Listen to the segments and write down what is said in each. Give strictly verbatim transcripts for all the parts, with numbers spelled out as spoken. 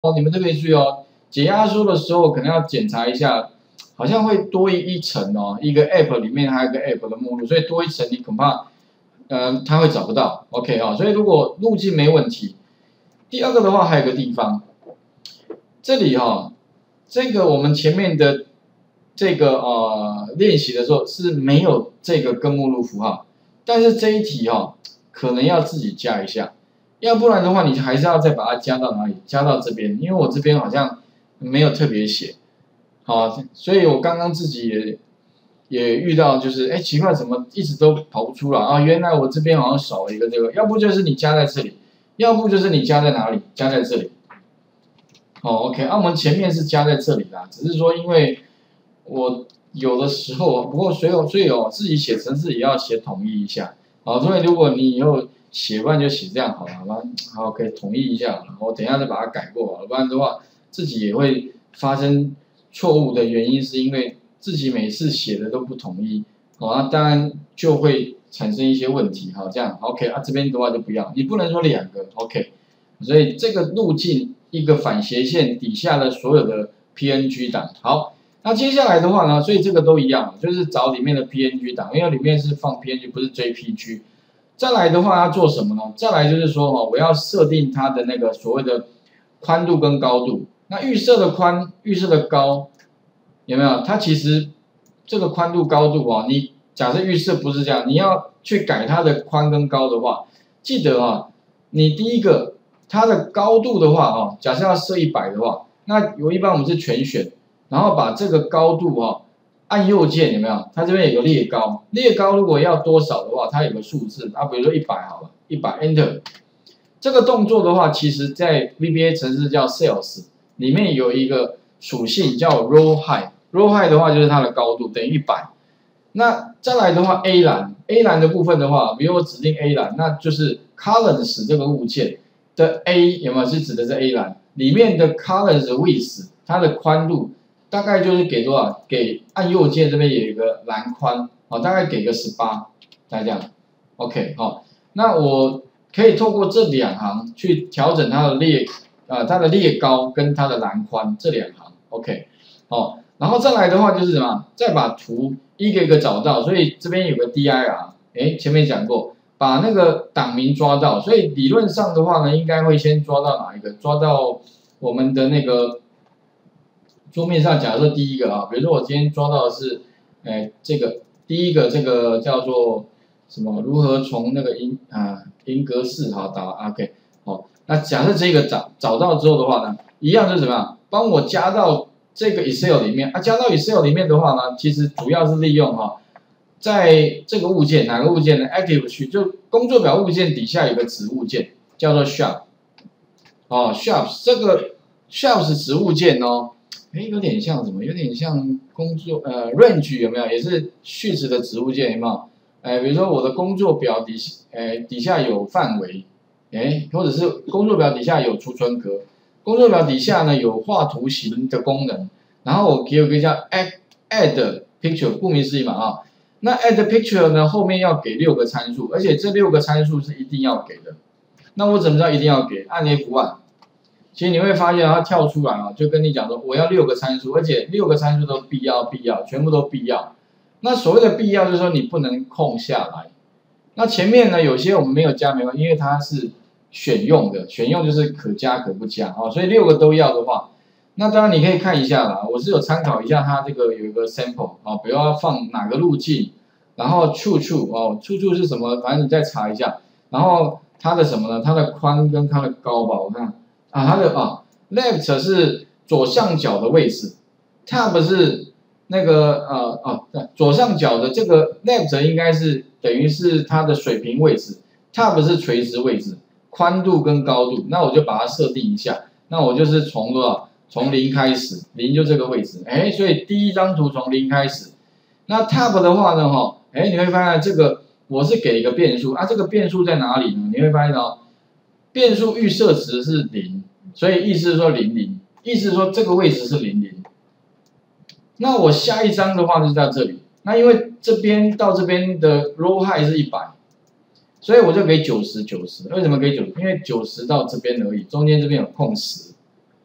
哦，你们特别注意哦，解压缩的时候可能要检查一下，好像会多一一层哦，一个 App 里面还有一个 App 的目录，所以多一层你恐怕，呃，它会找不到。OK 啊、哦，所以如果路径没问题，第二个的话还有个地方，这里哈、哦，这个我们前面的这个呃练习的时候是没有这个根目录符号，但是这一题哈、哦，可能要自己加一下。要不然的话，你还是要再把它加到哪里？加到这边，因为我这边好像没有特别写，好，所以我刚刚自己也也遇到，就是哎奇怪，怎么一直都跑不出来啊？原来我这边好像少了一个这个，要不就是你加在这里，要不就是你加在哪里？加在这里。好 ，OK，啊，我们前面是加在这里啦，只是说因为我有的时候，不过所以所以哦，自己写程式也要写统一一下，好，所以如果你以后写不然就写这样好了，好吧？好，可以统一一下好了，我等一下再把它改过好了，不然的话自己也会发生错误的原因是因为自己每次写的都不统一，好，那当然就会产生一些问题，好，这样 OK 啊，这边的话就不要，你不能说两个 OK， 所以这个路径一个反斜线底下的所有的 P N G 档，好。那接下来的话呢，所以这个都一样，就是找里面的 P N G 档，因为里面是放 P N G， 不是 J P G。再来的话要做什么呢？再来就是说哈，我要设定它的那个所谓的宽度跟高度。那预设的宽、预设的高，有没有？它其实这个宽度、高度啊，你假设预设不是这样，你要去改它的宽跟高的话，记得啊，你第一个它的高度的话啊，假设要设一百的话，那有一般我们是全选。然后把这个高度哈、哦，按右键有没有？它这边有个列高，列高如果要多少的话，它有个数字啊，比如说一百好了，一百 Enter。这个动作的话，其实在 V B A 程式叫 Sales 里面有一个属性叫 Row Height，Row Height 的话就是它的高度等于一百。那再来的话 A 栏 ，A 栏的部分的话，比如我指定 A 栏，那就是 Columns 这个物件的 A 有没有是指的是 A 栏里面的 Columns Width 它的宽度。大概就是给多少？给按右键这边有一个栏宽，好，大概给个十八，大概这样 ，OK， 好，那我可以透过这两行去调整它的列，呃，它的列高跟它的栏宽这两行 ，OK， 好，然后再来的话就是什么？再把图一个一个找到，所以这边有个 dir， 哎，前面讲过，把那个档名抓到，所以理论上的话呢，应该会先抓到哪一个？抓到我们的那个。桌面上假设第一个啊，比如说我今天抓到的是，哎，这个第一个这个叫做什么？如何从那个音啊音格式好打 OK 好，那假设这个找找到之后的话呢，一样就是怎么样？帮我加到这个 Excel 里面啊，加到 Excel 里面的话呢，其实主要是利用哈，在这个物件哪个物件呢 ？Active 区就工作表物件底下有个子物件叫做 Sharp， 哦 Sharp 这个 Sharp 是子物件哦。哎，有点像什么？有点像工作呃 range 有没有？也是序词的子物件有没有？哎，比如说我的工作表底，哎底下有范围，哎，或者是工作表底下有储存格，工作表底下呢有画图形的功能，然后我给有个叫 add add picture， 顾名思义嘛啊，那 add picture 呢后面要给六个参数，而且这六个参数是一定要给的。那我怎么知道一定要给？按 F 一。其实你会发现它跳出来啊，就跟你讲说我要六个参数，而且六个参数都必要必要，全部都必要。那所谓的必要就是说你不能空下来。那前面呢有些我们没有加没关系，因为它是选用的，选用就是可加可不加啊，所以六个都要的话，那当然你可以看一下啦，我是有参考一下它这个有一个 sample 啊，比如要放哪个路径，然后处处哦，处处是什么，反正你再查一下，然后它的什么呢？它的宽跟它的高吧，我看。啊，它的啊 ，left 是左上角的位置 ，tab 是那个呃哦、啊，左上角的这个 left 应该是等于是它的水平位置 ，tab 是垂直位置，宽度跟高度，那我就把它设定一下，那我就是从多少？从零开始，零就这个位置，哎，所以第一张图从零开始，那 tab 的话呢，哈，哎，你会发现这个我是给一个变数啊，这个变数在哪里呢？你会发现哦。变数预设值是零，所以意思是说零零，意思是说这个位置是零零。那我下一张的话就在这里，那因为这边到这边的 row height 是一百，所以我就给九十九十。为什么给九十？因为九十到这边而已，中间这边有空十。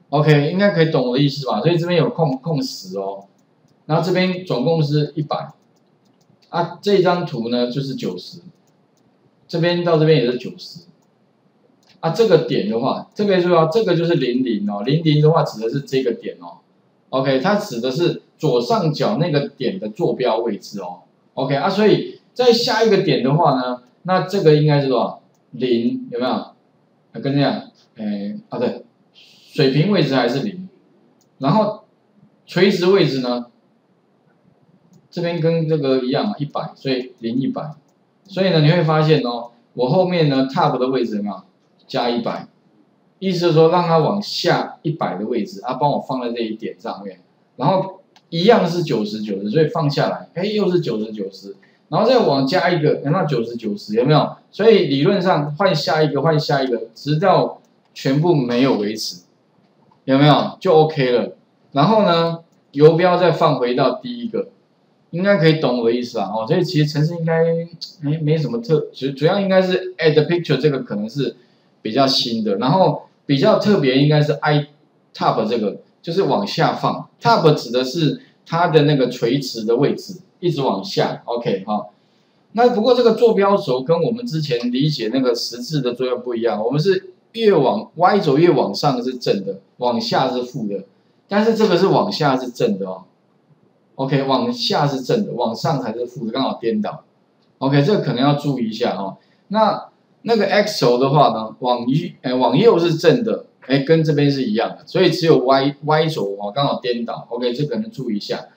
OK， 应该可以懂我的意思吧？所以这边有空空十哦，然后这边总共是一百，啊，这张图呢就是九十，这边到这边也是九十，啊，这个点的话，这个就要这个就是零零哦，零零的话指的是这个点哦 ，OK， 它指的是左上角那个点的坐标位置哦 ，OK 啊，所以在下一个点的话呢，那这个应该是多少？零有没有？啊，跟这样，诶，啊对，水平位置还是零，然后垂直位置呢，这边跟这个一样嘛，一百，所以零一百，所以呢你会发现哦，我后面呢 top 的位置有没有加一百？意思是说让它往下一百的位置，啊，帮我放在这一点上面，然后一样是九十九十，所以放下来，哎，又是九十九十，然后再往加一个，那九十九十有没有？所以理论上换下一个，换下一个，直到全部没有为止，有没有？就 OK 了。然后呢，游标再放回到第一个，应该可以懂我的意思啊。哦，所以其实程式应该没没什么特，主主要应该是 add picture 这个可能是比较新的，然后比较特别应该是 i top 这个，就是往下放 ，top 指的是它的那个垂直的位置，一直往下。OK 哈、哦，那不过这个坐标轴跟我们之前理解那个十字的坐标不一样，我们是越往 y 轴越往上是正的，往下是负的，但是这个是往下是正的哦。OK， 往下是正的，往上才是负的，刚好颠倒。OK， 这个可能要注意一下哦。那那个 x 轴的话呢，往右，哎，往右是正的，哎，跟这边是一样的，所以只有 y y 轴哦，刚好颠倒。OK， 这可能注意一下。